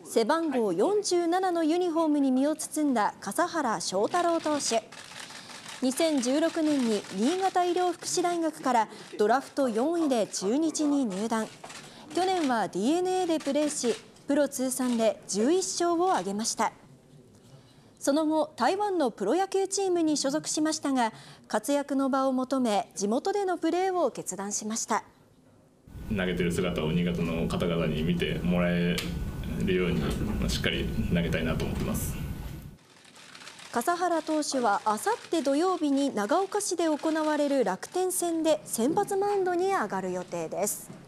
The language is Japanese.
背番号47のユニフォームに身を包んだ笠原翔太郎投手。2016年に新潟医療福祉大学からドラフト4位で中日に入団。去年は DNA でプレーし、プロ通算で11勝を挙げました。その後、台湾のプロ野球チームに所属しましたが、活躍の場を求め、地元でのプレーを決断しました。 投げてる姿を新潟の方々に見てもらえるように、しっかり投げたいなと思ってます。 笠原投手はあさって土曜日に長岡市で行われる楽天戦で先発マウンドに上がる予定です。